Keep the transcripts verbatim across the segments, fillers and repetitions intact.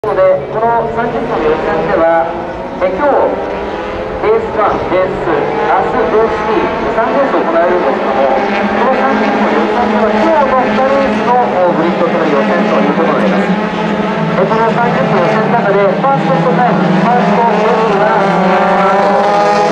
ので、このさんじゅっぷんの予選では、え今日、レースワン、レースツー、明日、レーススリー、さんレース行われるんですけども、このさんじゅっぷんの予選では、今日のにレースのグリッドとなる予選ということになります。えこのさんじゅっぷん予選の中で、ファーストベストタイム、ファーストベストは、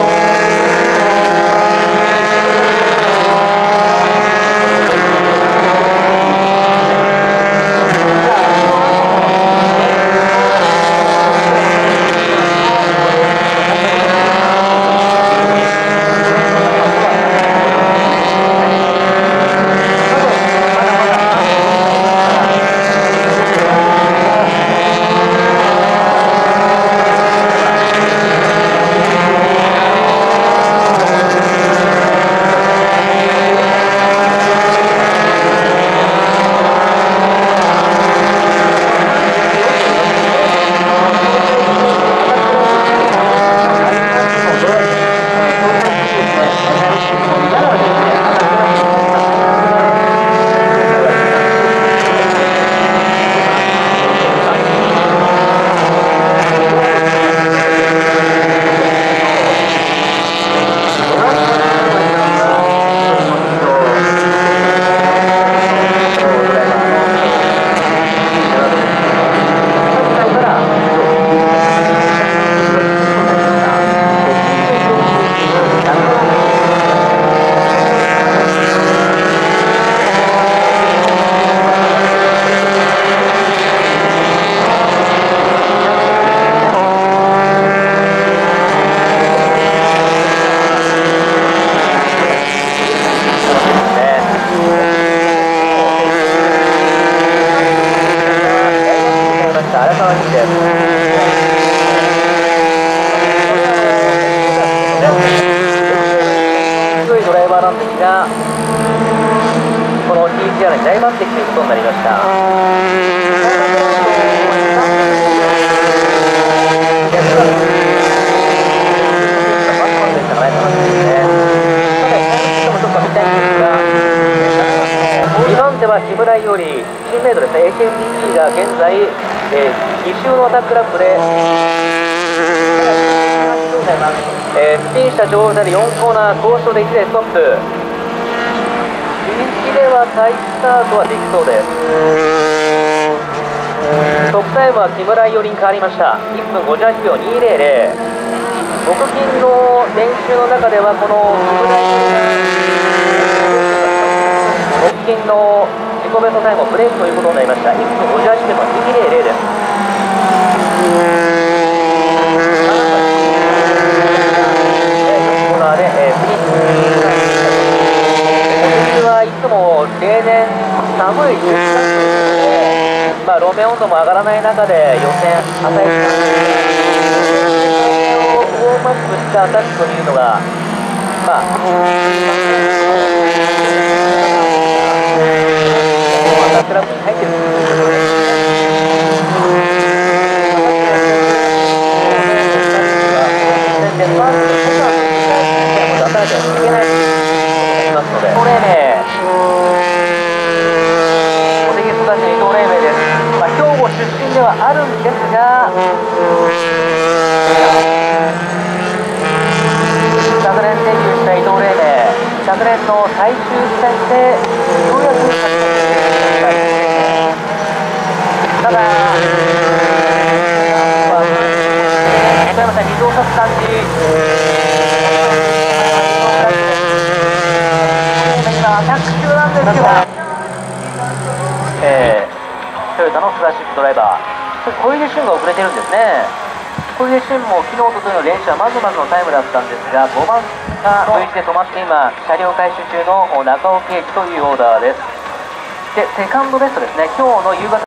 強いドライバーなんですが、この ティージーアール に大抜擢ということになりました。にばん手は木村よりチームメイトですね、エーケーティーピー が現在、えー、に周のアタックラップで、えー、スピンした状態でよんコーナー交渉でいちレーストップ。自力では再スタートはできそうです。トップタイムは木村よりに変わりました。いっぷんごじゅうはちびょうにひゃく。僕金の練習の中ではこの木村僕金の自己ベストタイムをブレイクということになりました。いっぷんごじゅうはちびょうにひゃくです。例年寒いじゅうがつということで、まあ、路面温度も上がらない中で予選与えたをウォームアップしたアタックというのが、まあ、アタックラップに入っているということです。出身ではあるんですが、昨年デビューした伊藤黎明、昨年の最終戦でようやく勝ち取ってただ、岡山さん、水を差す感じ、今、アタック中なんですけど。えートヨタのスラッシュドライバー、小出俊が遅れてるんですね。小出俊も昨日とといの練習はまずまずのタイムだったんですが、ごばんが ブイ字で止まって今、車両回収中の中尾圭司というオーダーです。で、セカンドベストですね、今日の夕方